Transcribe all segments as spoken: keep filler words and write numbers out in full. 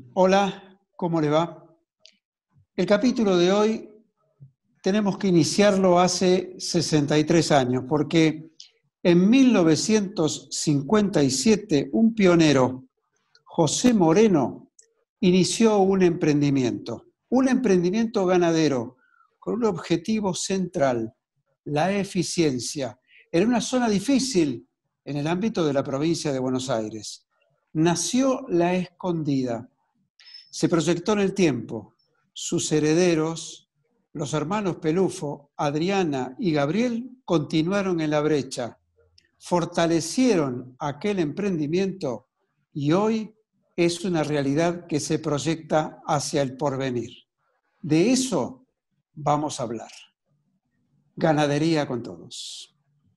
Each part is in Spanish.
Hola, ¿cómo le va? El capítulo de hoy tenemos que iniciarlo hace sesenta y tres años, porque en mil novecientos cincuenta y siete un pionero, José Moreno, inició un emprendimiento, un emprendimiento ganadero con un objetivo central, la eficiencia, en una zona difícil en el ámbito de la provincia de Buenos Aires. Nació La Escondida. Se proyectó en el tiempo. Sus herederos, los hermanos Pelufo, Adriana y Gabriel, continuaron en la brecha, fortalecieron aquel emprendimiento y hoy es una realidad que se proyecta hacia el porvenir. De eso vamos a hablar. Ganadería con todos.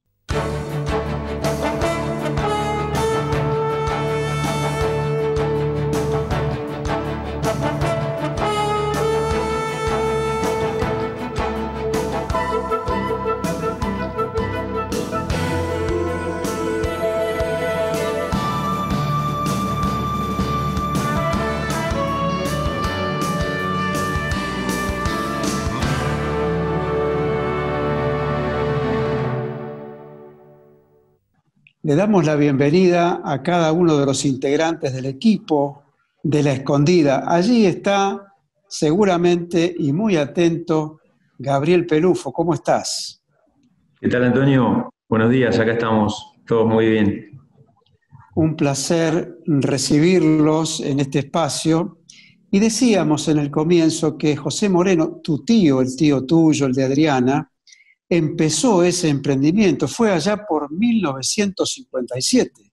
Le damos la bienvenida a cada uno de los integrantes del equipo de La Escondida. Allí está, seguramente y muy atento, Gabriel Pelufo. ¿Cómo estás? ¿Qué tal, Antonio? Buenos días, acá estamos todos muy bien. Un placer recibirlos en este espacio. Y decíamos en el comienzo que José Moreno, tu tío, el tío tuyo, el de Adriana, empezó ese emprendimiento. Fue allá por mil novecientos cincuenta y siete.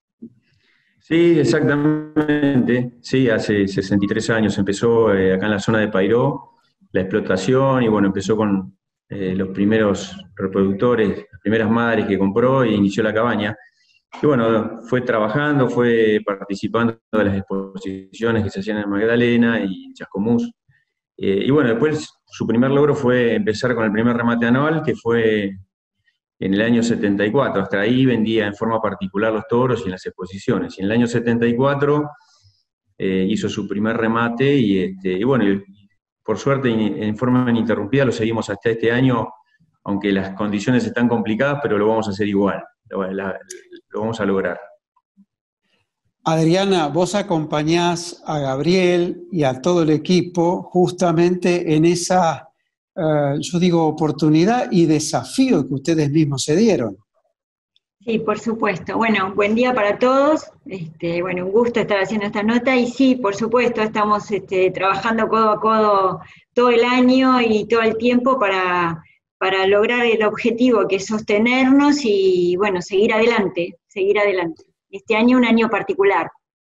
Sí, exactamente. Sí, hace sesenta y tres años empezó eh, acá en la zona de Payró la explotación y bueno, empezó con eh, los primeros reproductores, las primeras madres que compró e inició la cabaña. Y bueno, fue trabajando, fue participando de las exposiciones que se hacían en Magdalena y en Chascomús. Eh, y bueno, después su primer logro fue empezar con el primer remate anual, que fue en el año setenta y cuatro. Hasta ahí vendía en forma particular los toros y en las exposiciones. Y en el año setenta y cuatro eh, hizo su primer remate y, este, y bueno, y, por suerte en forma ininterrumpida lo seguimos hasta este año, aunque las condiciones están complicadas, pero lo vamos a hacer igual, lo, la, lo vamos a lograr. Adriana, vos acompañás a Gabriel y a todo el equipo justamente en esa, uh, yo digo, oportunidad y desafío que ustedes mismos se dieron. Sí, por supuesto. Bueno, buen día para todos. Este, bueno, un gusto estar haciendo esta nota y sí, por supuesto, estamos este, trabajando codo a codo todo el año y todo el tiempo para, para lograr el objetivo que es sostenernos y, bueno, seguir adelante, seguir adelante. Este año un año particular.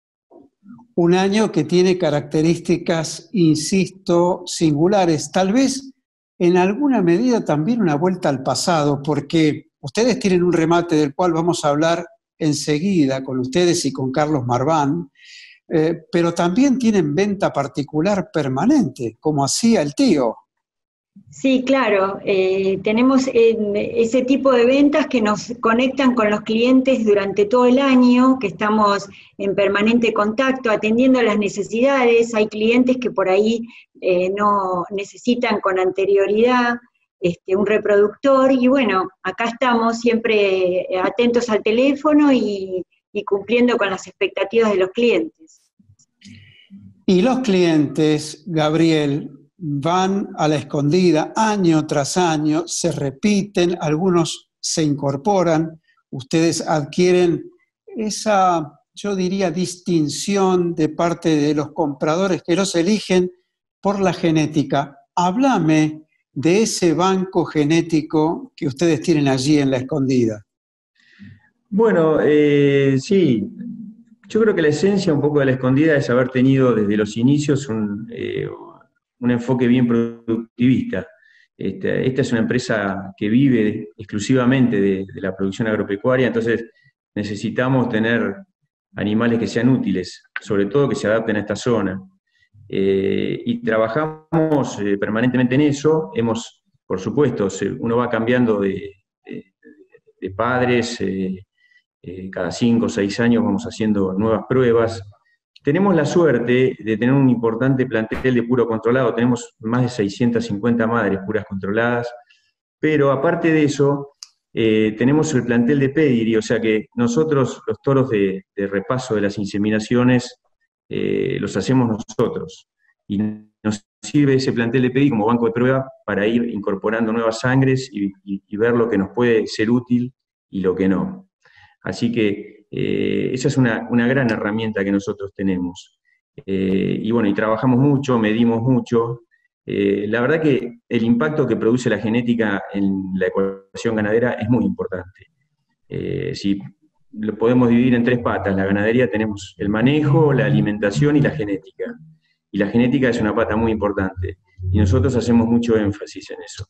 Un año que tiene características, insisto, singulares, tal vez en alguna medida también una vuelta al pasado, porque ustedes tienen un remate del cual vamos a hablar enseguida con ustedes y con Carlos Marván, eh, pero también tienen venta particular permanente, como hacía el tío. Sí, claro, eh, tenemos eh, ese tipo de ventas que nos conectan con los clientes durante todo el año, que estamos en permanente contacto, atendiendo las necesidades. Hay clientes que por ahí eh, no necesitan con anterioridad este, un reproductor, y bueno, acá estamos siempre atentos al teléfono y, y cumpliendo con las expectativas de los clientes. Y los clientes, Gabriel, van a La Escondida año tras año, se repiten, algunos se incorporan, ustedes adquieren esa, yo diría, distinción de parte de los compradores que los eligen por la genética. Háblame de ese banco genético que ustedes tienen allí en La Escondida. Bueno, eh, sí, yo creo que la esencia un poco de La Escondida es haber tenido desde los inicios un... Eh, un enfoque bien productivista. Este, esta es una empresa que vive exclusivamente de, de la producción agropecuaria, entonces necesitamos tener animales que sean útiles, sobre todo que se adapten a esta zona. Eh, y trabajamos eh, permanentemente en eso. Hemos, por supuesto, se, uno va cambiando de, de, de padres, eh, eh, cada cinco o seis años vamos haciendo nuevas pruebas. tenemos la suerte de tener un importante plantel de puro controlado, tenemos más de seiscientas cincuenta madres puras controladas, pero aparte de eso, eh, tenemos el plantel de pedigree, o sea que nosotros los toros de, de repaso de las inseminaciones eh, los hacemos nosotros, y nos sirve ese plantel de pedigree como banco de prueba para ir incorporando nuevas sangres y, y, y ver lo que nos puede ser útil y lo que no. Así que eh, esa es una, una gran herramienta que nosotros tenemos. Eh, y bueno, y trabajamos mucho, medimos mucho. Eh, la verdad que el impacto que produce la genética en la ecuación ganadera es muy importante. Eh, si lo podemos dividir en tres patas, la ganadería tenemos el manejo, la alimentación y la genética. Y la genética es una pata muy importante. Y nosotros hacemos mucho énfasis en eso.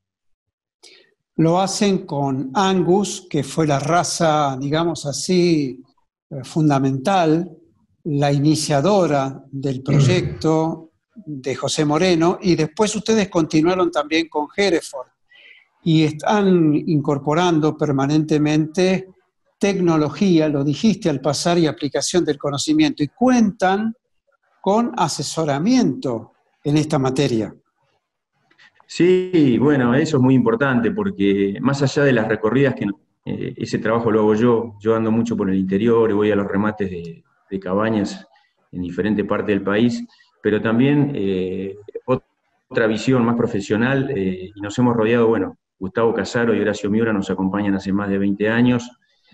Lo hacen con Angus, que fue la raza, digamos así, fundamental, la iniciadora del proyecto de José Moreno, y después ustedes continuaron también con Hereford, y están incorporando permanentemente tecnología, lo dijiste al pasar, y aplicación del conocimiento, y cuentan con asesoramiento en esta materia. Sí, bueno, eso es muy importante porque más allá de las recorridas, que eh, ese trabajo lo hago yo, yo ando mucho por el interior y voy a los remates de, de cabañas en diferentes partes del país, pero también eh, otra visión más profesional, eh, y nos hemos rodeado, bueno, Gustavo Casaro y Horacio Miura nos acompañan hace más de veinte años,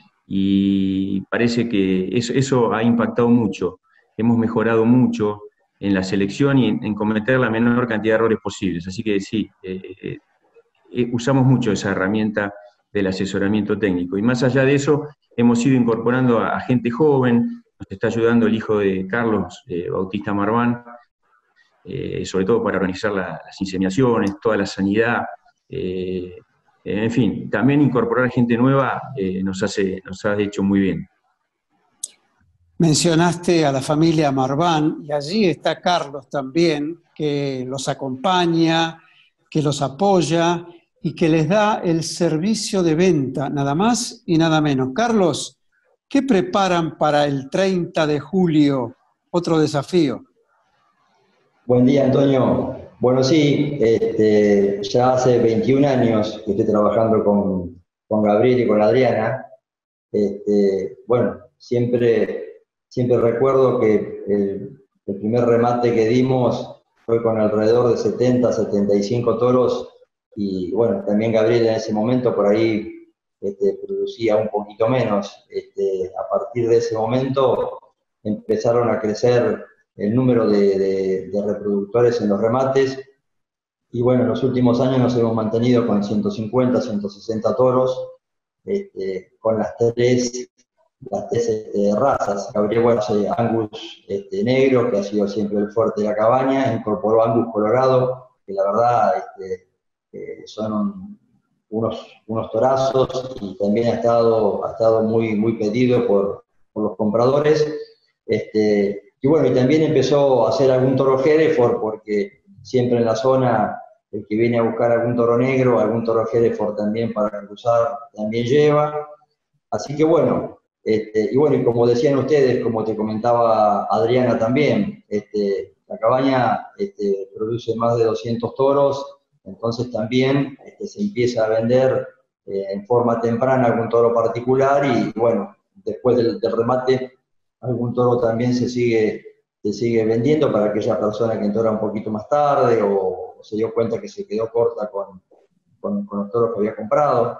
y parece que eso, eso ha impactado mucho, hemos mejorado mucho en la selección y en, en cometer la menor cantidad de errores posibles. Así que sí, eh, eh, usamos mucho esa herramienta del asesoramiento técnico. Y más allá de eso, hemos ido incorporando a, a gente joven, nos está ayudando el hijo de Carlos, eh, Bautista Marván, eh, sobre todo para organizar la, las inseminaciones, toda la sanidad. Eh, en fin, también incorporar gente nueva eh, nos, hace, nos ha hecho muy bien. Mencionaste a la familia Marván, y allí está Carlos también, que los acompaña, que los apoya y que les da el servicio de venta, nada más y nada menos. Carlos, ¿qué preparan para el treinta de julio? Otro desafío. Buen día, Antonio. Bueno, sí, este, ya hace veintiún años que estoy trabajando con, con Gabriel y con Adriana. Este, bueno, siempre... Siempre recuerdo que el, el primer remate que dimos fue con alrededor de setenta, setenta y cinco toros, y bueno, también Gabriel en ese momento por ahí este, producía un poquito menos. Este, a partir de ese momento empezaron a crecer el número de, de, de reproductores en los remates, y bueno, en los últimos años nos hemos mantenido con ciento cincuenta, ciento sesenta toros, este, con las tres las tres este, razas. Gabriel, bueno, Angus este, negro, que ha sido siempre el fuerte de la cabaña, incorporó Angus colorado, que la verdad este, eh, son unos, unos torazos, y también ha estado, ha estado muy, muy pedido por, por los compradores. Este, y bueno, y también empezó a hacer algún toro Hereford, porque siempre en la zona el que viene a buscar algún toro negro, algún toro Hereford también para cruzar, también lleva. Así que bueno, Este, y bueno, y como decían ustedes, como te comentaba Adriana también, este, la cabaña este, produce más de doscientos toros, entonces también este, se empieza a vender eh, en forma temprana algún toro particular, y bueno, después del, del remate algún toro también se sigue, se sigue vendiendo para aquella persona que entora un poquito más tarde o, o se dio cuenta que se quedó corta con, con, con los toros que había comprado.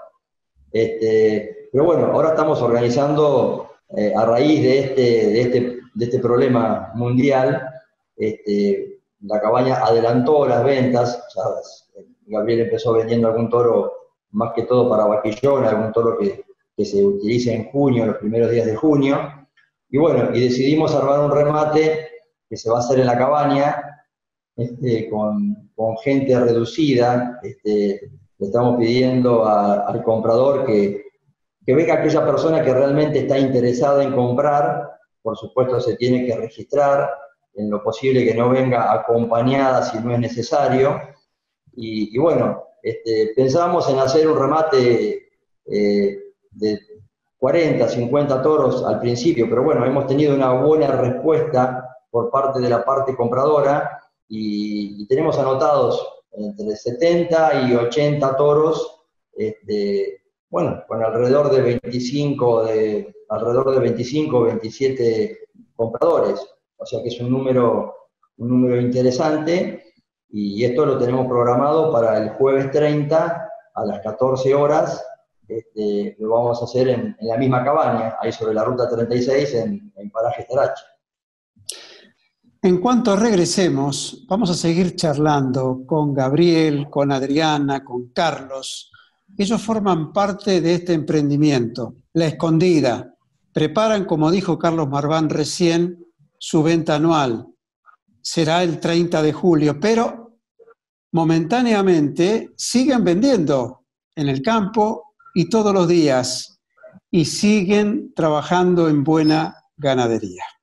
Este, pero bueno, ahora estamos organizando, eh, a raíz de este, de, este, de este problema mundial, este, la cabaña adelantó las ventas. Ya Gabriel empezó vendiendo algún toro, más que todo para vaquillón, algún toro que, que se utiliza en junio, los primeros días de junio. Y bueno, y decidimos armar un remate que se va a hacer en la cabaña, este, con, con gente reducida. Este, le estamos pidiendo a, al comprador que, que venga aquella persona que realmente está interesada en comprar. Por supuesto se tiene que registrar, en lo posible que no venga acompañada si no es necesario. Y, y bueno, este, pensamos en hacer un remate eh, de cuarenta, cincuenta toros al principio, pero bueno, hemos tenido una buena respuesta por parte de la parte compradora y, y tenemos anotados entre setenta y ochenta toros, este, bueno, con alrededor de veinticinco, de, alrededor de veinticinco, veintisiete compradores, o sea que es un número, un número interesante, y esto lo tenemos programado para el jueves treinta a las catorce horas. Este, lo vamos a hacer en, en la misma cabaña, ahí sobre la ruta treinta y seis, en, en Paraje Tarache. En cuanto regresemos, vamos a seguir charlando con Gabriel, con Adriana, con Carlos. Ellos forman parte de este emprendimiento, La Escondida. Preparan, como dijo Carlos Marván recién, su venta anual. Será el treinta de julio, pero momentáneamente siguen vendiendo en el campo y todos los días, y siguen trabajando en buena ganadería.